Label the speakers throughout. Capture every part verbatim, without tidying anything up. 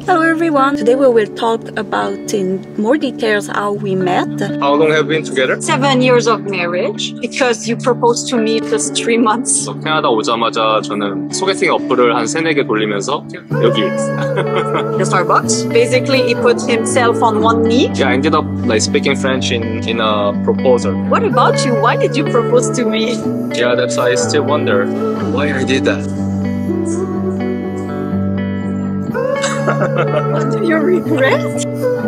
Speaker 1: Hello everyone. Today we will talk about in more details how we met.
Speaker 2: How long have we been together?
Speaker 1: Seven years of marriage because you proposed to me just three months.
Speaker 2: 캐나다 오자마자 저는 소개팅 어플을 한 세네 개 돌리면서 여기
Speaker 1: The Starbucks. Basically, he put himself on one knee.
Speaker 2: Yeah, I ended up like speaking French in, in a proposal.
Speaker 1: What about you? Why did you propose to me?
Speaker 2: Yeah, that's why I still wonder why I did that.
Speaker 1: What do you regret?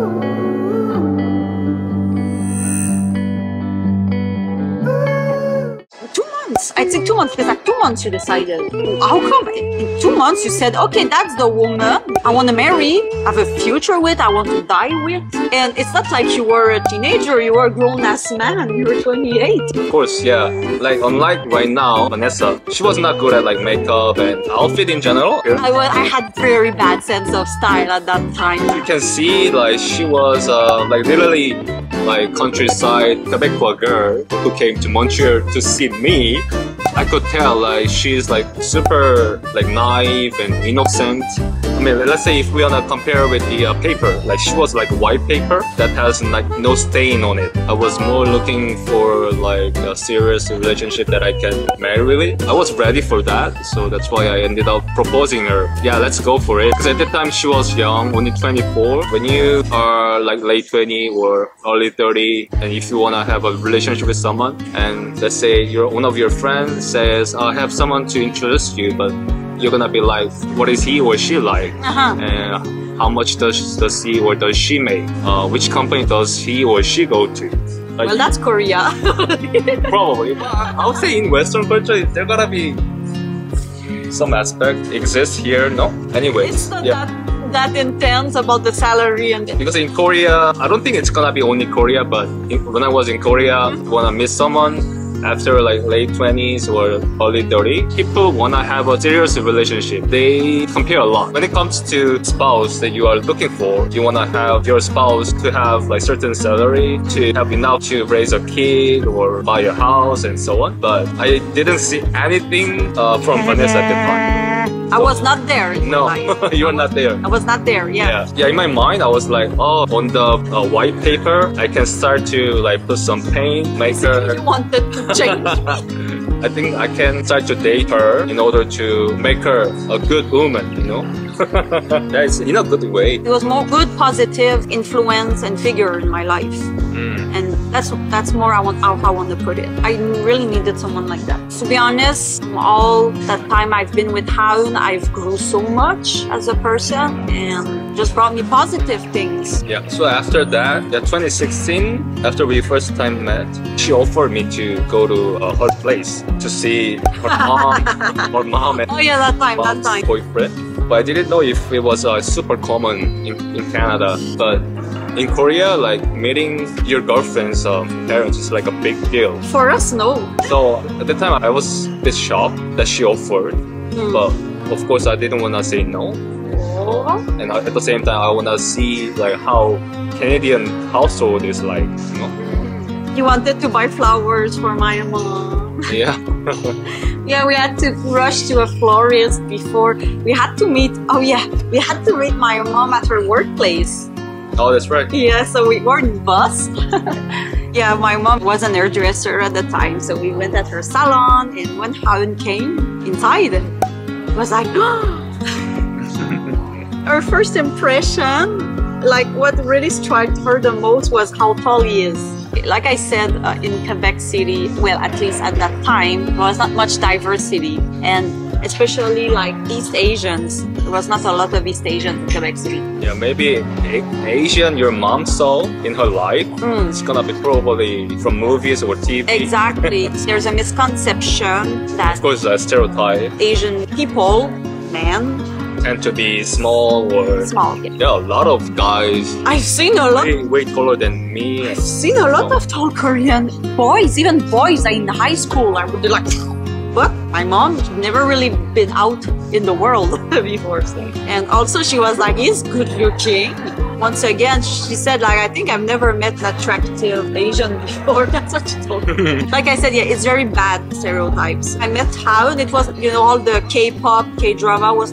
Speaker 1: Two months. I think two months because like two months you decided. How come in two months you said, okay, that's the woman I want to marry, have a future with, I want to die with. And it's not like you were a teenager, you were a grown-ass man, you were twenty-eight.
Speaker 2: Of course, yeah. Like unlike right now, Vanessa, she was not good at like makeup and outfit in general.
Speaker 1: I, was, I had very bad sense of style at that time.
Speaker 2: You can see like she was uh, like literally like countryside Quebecois girl who came to Montreal to see me. I could tell like she's like super like naive and innocent. I mean, let's say if we wanna compare with the uh, paper, like she was like white paper that has like no stain on it. I was more looking for like a serious relationship that I can marry with. I was ready for that, so that's why I ended up proposing her. Yeah, let's go for it. Because at that time she was young, only twenty-four. When you are like late twenty or early thirty, and if you wanna have a relationship with someone, and let's say your one of your friends says, I have someone to introduce you, but you're gonna be like, what is he or she like?
Speaker 1: Uh-huh.
Speaker 2: And how much does, does he or does she make? Uh, which company does he or she go to? Like,
Speaker 1: Well, that's Korea.
Speaker 2: probably. I would say in Western culture, there gotta be some aspect exists here, no? Anyway,
Speaker 1: It's not
Speaker 2: yeah.
Speaker 1: that, that intense about the salary and
Speaker 2: Because in Korea, I don't think it's gonna be only Korea, but in, when I was in Korea,
Speaker 1: Mm-hmm.
Speaker 2: you wanna meet someone after like late twenties or early thirty, people wanna have a serious relationship. They compare a lot. When it comes to spouse that you are looking for, you wanna have your spouse to have like certain salary, to have enough to raise a kid or buy a house and so on. But I didn't see anything uh, from Vanessa at the time.
Speaker 1: I was not there. in
Speaker 2: No,
Speaker 1: your life.
Speaker 2: you're not there.
Speaker 1: I was not there. Yeah.
Speaker 2: Yeah, yeah. In my mind, I was like, oh, on the uh, white paper, I can start to like put some paint, make her.
Speaker 1: You wanted to change.
Speaker 2: I think I can start to date her in order to make her a good woman, you know? Yeah, it's in a good way.
Speaker 1: It was more good, positive influence and figure in my life,
Speaker 2: Mm.
Speaker 1: and that's that's more I want how I want to put it. I really needed someone like that. To be honest, all that time I've been with Haun, I've grew so much as a person, and just brought me positive things.
Speaker 2: Yeah, so after that, yeah, twenty sixteen, after we first time met, she offered me to go to uh, her place to see her mom, her mom and
Speaker 1: Oh yeah, that time, that
Speaker 2: mom's
Speaker 1: time.
Speaker 2: boyfriend. But I didn't know if it was uh, super common in, in Canada. But in Korea, like meeting your girlfriend's um, parents is like a big deal.
Speaker 1: For us, no.
Speaker 2: So at the time, I was a bit shocked that she offered.
Speaker 1: Mm.
Speaker 2: But of course, I didn't want to say no.
Speaker 1: Oh.
Speaker 2: And at the same time, I want to see like how Canadian household is like, you know?
Speaker 1: You wanted to buy flowers for my mom.
Speaker 2: Yeah.
Speaker 1: Yeah, we had to rush to a florist before. We had to meet, oh yeah, we had to meet my mom at her workplace.
Speaker 2: Oh, that's right.
Speaker 1: Yeah, so we were in the bus. Yeah, my mom was an hairdresser at the time, so we went at her salon, and when Haun came inside, it was like, her first impression, like what really struck her the most was how tall he is. Like I said, uh, in Quebec City, well, at least at that time, there was not much diversity, and especially like East Asians. There was not a lot of East Asians in Quebec City.
Speaker 2: Yeah, maybe a- Asian your mom saw in her life.
Speaker 1: Mm.
Speaker 2: It's gonna be probably from movies or T V.
Speaker 1: Exactly. There's a misconception that
Speaker 2: Of course, a stereotype
Speaker 1: Asian people, men,
Speaker 2: tend to be small or
Speaker 1: small. Yeah.
Speaker 2: yeah, a lot of guys
Speaker 1: I've seen a lot.
Speaker 2: way, way taller than me.
Speaker 1: I've seen a lot of tall Korean boys, even boys in high school. I would be like, but my mom never really been out in the world before. So. And also she was like, he's good looking. Once again, she said, like, I think I've never met an attractive Asian before. That's what she told me. Like I said, yeah, it's very bad stereotypes. I met Haun. It was, you know, all the K-pop, K-drama was not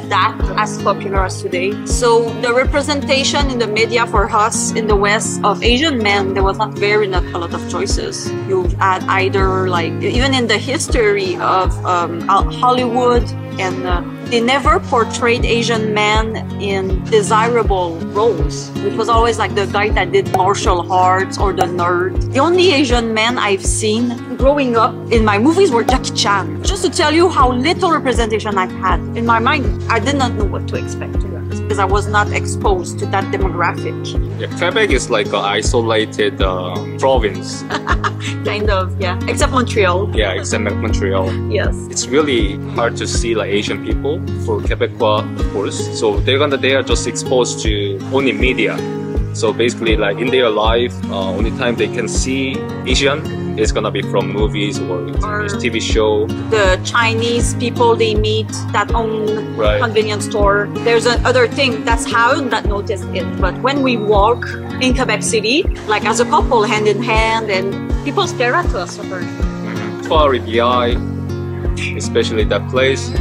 Speaker 1: that as popular as today. So the representation in the media for us in the West of Asian men, there was not very not a lot of choices. You had either like, even in the history of um, Hollywood, and uh, they never portrayed Asian men in desirable roles. It was always like the guy that did martial arts or the nerd. The only Asian men I've seen growing up in my movies were Jackie Chan. Just to tell you how little representation I've had. In my mind, I did not know what to expect, to be honest, because I was not exposed to that demographic.
Speaker 2: Yeah, Quebec is like an isolated uh, province.
Speaker 1: Kind of, yeah. Except Montreal.
Speaker 2: Yeah, except Montreal.
Speaker 1: Yes.
Speaker 2: It's really hard to see like Asian people for Quebecois, of course. So they're gonna they are just exposed to only media. So basically, like in their life, uh, only time they can see Asian is gonna be from movies or, or T V show.
Speaker 1: The Chinese people they meet that own
Speaker 2: right.
Speaker 1: convenience store. There's another thing, that's how that noticed it. But when we walk in Quebec City, like as a couple, hand in hand, and people stare at us.
Speaker 2: Mm-hmm. Trois Rivières, especially that place.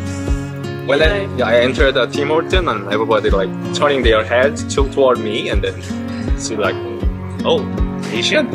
Speaker 2: When I, yeah, I entered uh, Tim Horton and everybody like turning their heads to, toward me and then see like, oh, Asian.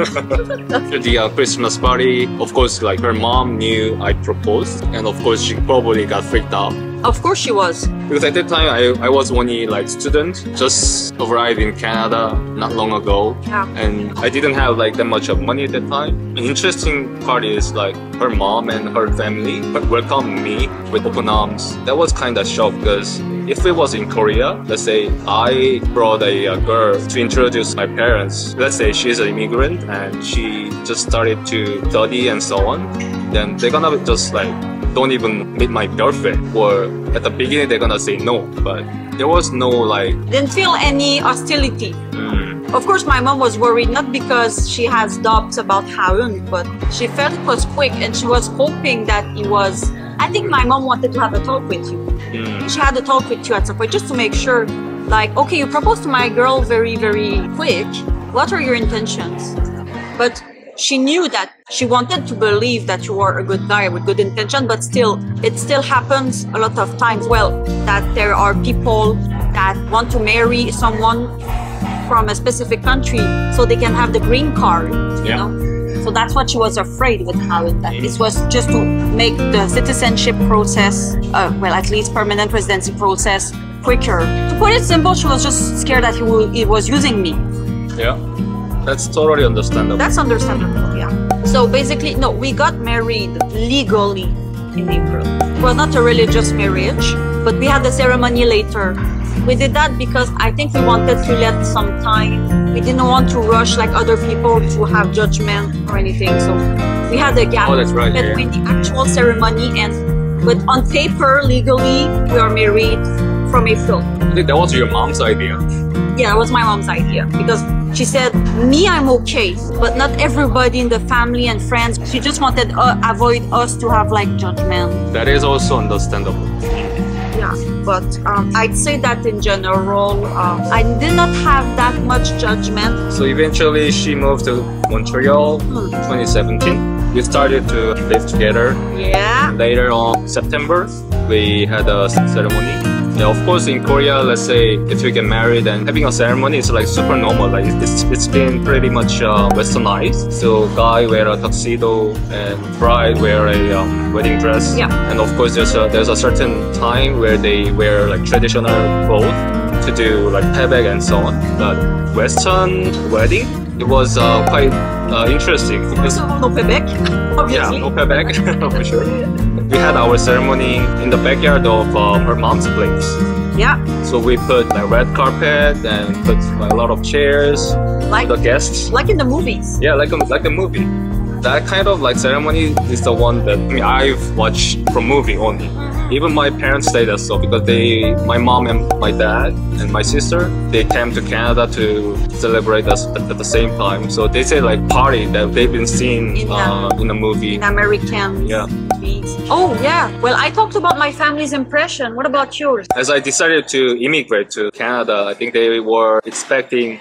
Speaker 2: After the uh, Christmas party, of course, like her mom knew I proposed, and of course she probably got freaked out.
Speaker 1: Of course she was.
Speaker 2: Because at that time I, I was only like student, just arrived in Canada not long ago,
Speaker 1: yeah.
Speaker 2: and I didn't have like that much of money at that time. The interesting part is like her mom and her family welcomed me with open arms. That was kind of shock because if it was in Korea, let's say I brought a, a girl to introduce my parents. Let's say she's an immigrant and she just started to study and so on, then they're gonna just like don't even meet my girlfriend, or at the beginning they're gonna say no, but there was no like
Speaker 1: didn't feel any hostility.
Speaker 2: Mm.
Speaker 1: Of course my mom was worried, not because she has doubts about Haeun, but she felt it was quick and she was hoping that it was, I think my mom wanted to have a talk with you.
Speaker 2: Mm.
Speaker 1: She had a talk with you at some point just to make sure, like, okay, you proposed to my girl very very quick, what are your intentions? But she knew that she wanted to believe that you were a good guy with good intention, but still, it still happens a lot of times, well, that there are people that want to marry someone from a specific country so they can have the green card, you
Speaker 2: yeah.
Speaker 1: know? So that's what she was afraid with Haeun, that this was just to make the citizenship process, uh, well, at least permanent residency process, quicker. To put it simple, she was just scared that he, will, he was using me.
Speaker 2: Yeah. That's totally understandable.
Speaker 1: That's understandable, yeah. So basically, no, we got married legally in April. It was not a religious marriage, but we had the ceremony later. We did that because I think we wanted to let some time. We didn't want to rush like other people to have judgment or anything. So we had a gap
Speaker 2: oh, that's right,
Speaker 1: between
Speaker 2: yeah.
Speaker 1: the actual ceremony and, but on paper, legally, we are married from April.
Speaker 2: I think that was your mom's idea.
Speaker 1: Yeah, that was my mom's idea because she said, me, I'm okay, but not everybody in the family and friends. She just wanted to uh, avoid us to have like judgment.
Speaker 2: That is also understandable.
Speaker 1: Yeah, but um, I'd say that in general, um, I did not have that much judgment.
Speaker 2: So eventually she moved to Montreal in twenty seventeen. We started to live together.
Speaker 1: Yeah.
Speaker 2: Later on September, we had a ceremony. Yeah, of course, in Korea, let's say if you get married and having a ceremony is like super normal. Like it's it's been pretty much uh, westernized. So guy wear a tuxedo and bride wear a um, wedding dress.
Speaker 1: Yeah.
Speaker 2: And of course, there's a there's a certain time where they wear like traditional clothes to do like pebek and so on. But Western wedding, it was uh, quite uh, interesting because
Speaker 1: So no pebek, obviously.
Speaker 2: yeah, no pebek for sure. We had our ceremony in the backyard of uh, her mom's place.
Speaker 1: Yeah.
Speaker 2: So we put a red carpet and put a lot of chairs
Speaker 1: Like,
Speaker 2: for the guests.
Speaker 1: like in the movies.
Speaker 2: Yeah, like a, like a movie. That kind of like ceremony is the one that I mean, I've watched from movie only. Even my parents say that so because they, my mom and my dad and my sister, they came to Canada to celebrate us at, at the same time. So they say like party that they've been seeing
Speaker 1: In,
Speaker 2: uh, in a movie.
Speaker 1: In American
Speaker 2: Yeah.
Speaker 1: movies. Oh yeah. Well, I talked about my family's impression. What about yours?
Speaker 2: As I decided to immigrate to Canada, I think they were expecting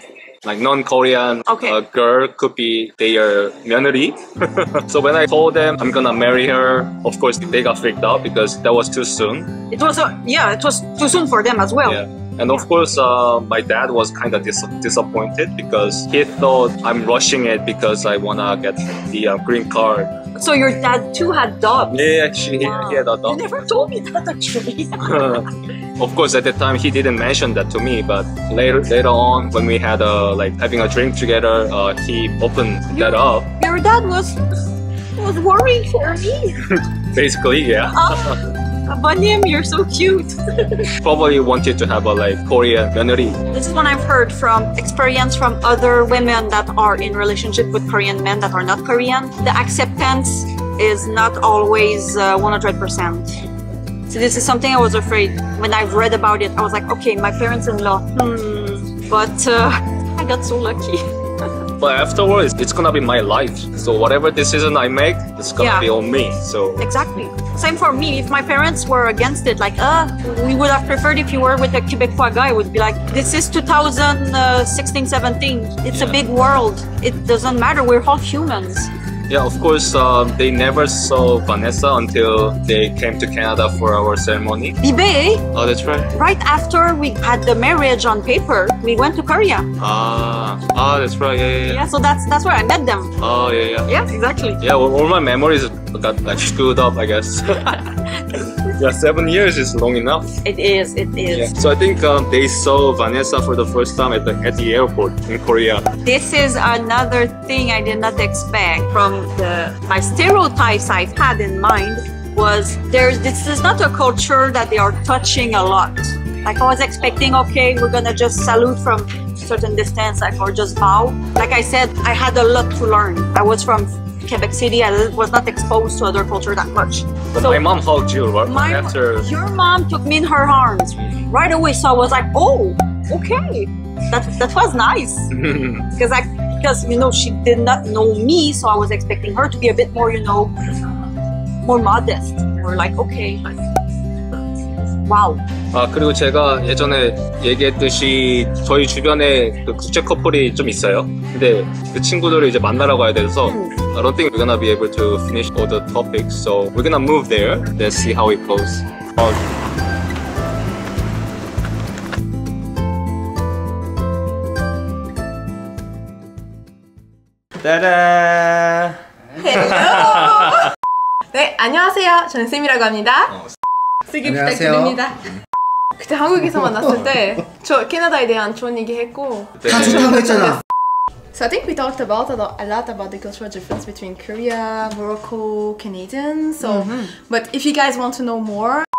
Speaker 2: like non-Korean
Speaker 1: Okay.
Speaker 2: uh, girl could be their 며느리. So when I told them I'm gonna marry her, of course they got freaked out because that was too soon.
Speaker 1: It was, uh, yeah, it was too soon for them as well.
Speaker 2: Yeah. And of course, uh, my dad was kind of dis- disappointed because he thought I'm rushing it because I wanna get the uh, green card.
Speaker 1: So your dad too had dogs.
Speaker 2: Yeah, actually,
Speaker 1: Wow.
Speaker 2: he had a
Speaker 1: You
Speaker 2: dog.
Speaker 1: never told me that actually.
Speaker 2: Of course, at the time he didn't mention that to me, but later later on, when we had a like having a drink together, uh, he opened that up.
Speaker 1: Your dad was was worried for me.
Speaker 2: Basically, yeah,
Speaker 1: Banim, you're so cute.
Speaker 2: probably wanted to have a like Korean 며느리.
Speaker 1: This is what I've heard from experience from other women that are in relationship with Korean men that are not Korean. The acceptance is not always uh, one hundred percent. So this is something I was afraid when I've read about it. I was like, okay, my parents-in-law, hmm. But uh, I got so lucky.
Speaker 2: But afterwards, it's gonna be my life. So whatever decision I make, it's gonna
Speaker 1: Yeah.
Speaker 2: be on me. So
Speaker 1: Exactly. Same for me. If my parents were against it, like, uh, we would have preferred if you were with a Quebecois guy, would be like, this is two thousand sixteen, seventeen. It's a big world. It doesn't matter. We're all humans.
Speaker 2: yeah, of course, um, they never saw Vanessa until they came to Canada for our ceremony.
Speaker 1: Bibe,
Speaker 2: Oh, that's right.
Speaker 1: right after we had the marriage on paper, we went to Korea.
Speaker 2: Ah, ah, that's right. Yeah, yeah, yeah.
Speaker 1: Yeah, so that's that's where I met them.
Speaker 2: Oh, yeah, yeah.
Speaker 1: Yeah, exactly.
Speaker 2: Yeah, well, all my memories got like screwed up, I guess. Yeah, seven years is long enough.
Speaker 1: It is. It is.
Speaker 2: Yeah. So I think um, they saw Vanessa for the first time at the at the airport in Korea.
Speaker 1: This is another thing I did not expect from the my stereotypes I've had in mind was there's this is not a culture that they are touching a lot. Like I was expecting, okay, we're gonna just salute from certain distance, like or just bow. Like I said, I had a lot to learn. I was from Quebec City. I was not exposed to other culture that much.
Speaker 2: But
Speaker 1: So-
Speaker 2: my mom hugged you right
Speaker 1: My,
Speaker 2: after.
Speaker 1: Your mom took me in her arms right away, so I was like, oh, okay, that that was nice because I because you know she did not know me, so I was expecting her to be a bit more, you know, more modest, or like okay, like, wow.
Speaker 2: 아 그리고 제가 예전에 얘기했듯이 저희 주변에 그 국제 커플이 좀 있어요. 근데 그 친구들을 이제 만나러 가야 돼서 I don't think we're gonna be able to finish all the topics, so we're gonna move there. Let's see how it goes. 어, 따라.
Speaker 3: 네, 안녕하세요. 저는 쌤이라고 합니다.
Speaker 2: 어.
Speaker 3: 쓰기
Speaker 4: 안녕하세요.
Speaker 3: 부탁드립니다. 그때 한국에서 만났을 때 저 캐나다에 대한 좋은 얘기 했고
Speaker 4: 다 좋다고 했잖아.
Speaker 3: So I think we talked about a lot, a lot about the cultural difference between Korea, Morocco, Canadian. So, but if you guys want to know more,